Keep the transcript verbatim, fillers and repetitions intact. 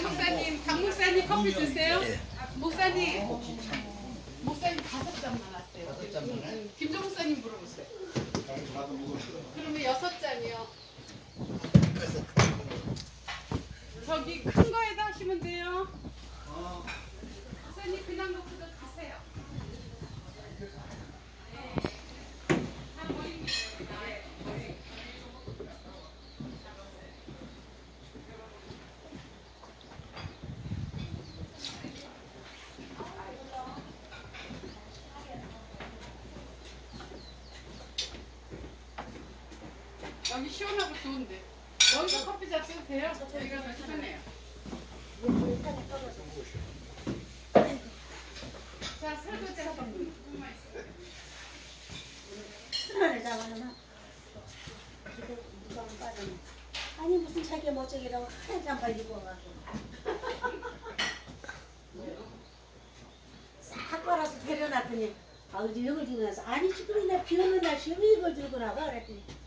목사님, 강 목사님 커피 드세요? 예. 목사님, 목사님 다섯 잔 나왔어요. 다섯 잔만 김종 목사님 물어보세요. 그러면 여섯 잔이요. 저기 큰 거에다 하시면 돼요. 목사님 그냥 놓고 가세요. 여기 시원하고 좋은데 여기서 커피 잡수도 돼요? 저희가 더 시원해요. 자, 설거지 한번 조금만 있어요. 술안을 잡아놓으면 누가 빠졌네. 아니 무슨 자기 멋쩍이라고 한 잠깐 입고 와가지고 싹 빨아서 데려놨더니 아 어디 이걸 들고 나서 아니 지금 나 비 오는 날 시험에 이걸 들고 나가 그랬더니